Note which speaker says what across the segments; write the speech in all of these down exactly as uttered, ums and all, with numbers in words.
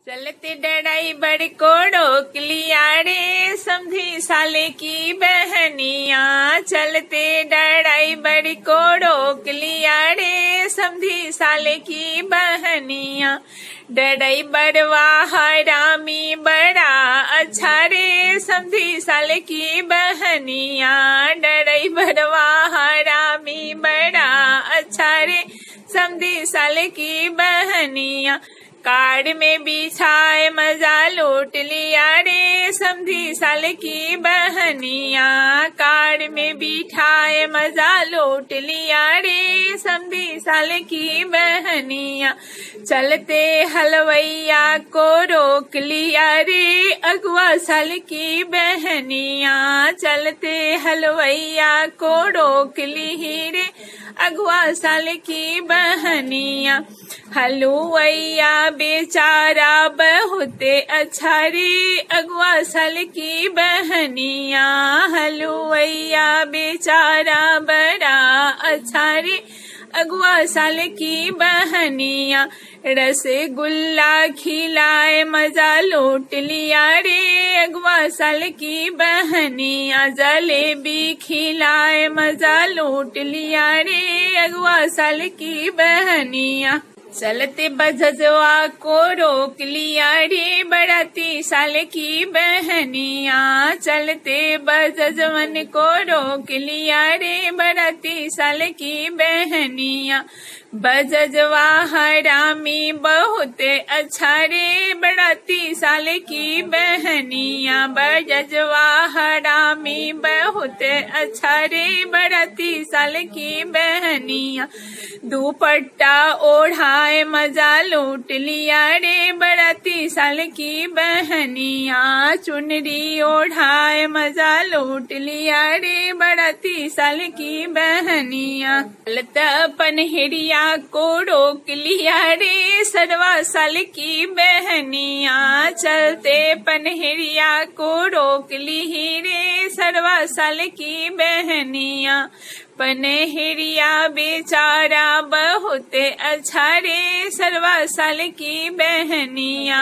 Speaker 1: चलते डराई बड़ कोड़ो किलियारे समधी साले की बहनिया। चलते डराई बड़ कोड़ो किलियारे समधी साले की बहनिया। डराई बड़वा हरामी बड़ा अच्छा रे समधी साले की बहनिया। डराई बड़वा हरामी बड़ा अच्छा रे समधी साले की बहनिया। कार में बिछाए मजा लूट लिया रे समधी साले की बहनिया। कार में बिठाए मजा लूट लिया रे समधी साले की बहनिया। चलते हलवैया को रोक लिया रे अगवा साले की बहनिया। चलते हलवैया को रोक ली रे अगवा साले की बहनिया। हलवैया बेचारा बहुते अच्छा रे अगवा साले की बहनिया। हलवैया बेचारा बड़ा अच्छा रे अगवा साले की बहनिया। रसगुल्ला खिलाए मजा लूट लिया रे अगवा साले की बहनिया। जलेबी खिलाए मजा लूट लिया रे अगवा साले की बहनिया। चलते बजजवा को रोक लिया रे बराती साले की बहनिया। चलते बजजवन को रोक लिया रे बराती साले की बहनिया। बजजवा हरामी बहुते अच्छा रे बराती साले की बहनिया। बजजवा हरामी बहुते अच्छा रे बराती साले की बहनिया। दुपट्टा ओढ़ाए मजा लूट लिया रे बराती साले की बहनिया। चुनरी ओढ़ाए मजा लूट लिया रे बराती साले की बहनिया। चलता पनहरिया को रोक लिया रे सरवा साले की बहनिया। चलते पनहरिया को रोक ली रे सरवा साले की बहनिया। पनहरिया बेचारा बहुते अच्छा रे सरवा साले की बहनिया।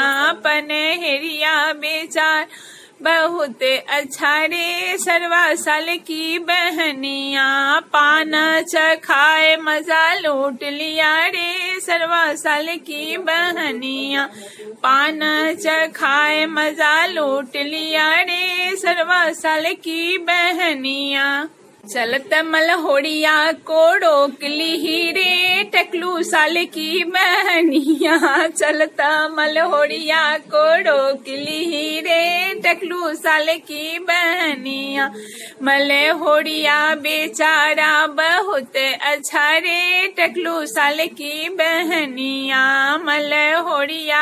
Speaker 1: पनहरिया बेचारा बहुते अच्छा रे सरवा साले की बहनिया। पान चखाए मजा लूट लिया रे सरवा साले की बहनिया। पान चखाए मजा लूट लिया रे सरवा साले की बहनिया। चलत मलहोड़िया को रोक ली रे टकलू साले की बहनिया। चलता मलहोड़िया को रोक ली रे टकलू साले की बहनिया। मलहोड़िया बेचारा बहुते अच्छा रे टकलू साले की बहनिया। मलहोड़िया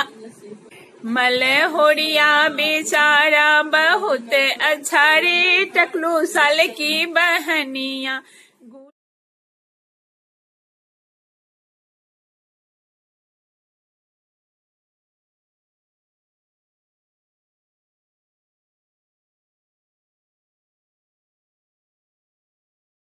Speaker 1: मलहोड़िया बेचारा बहुते अच्छा रे टकलू साले की बहनिया।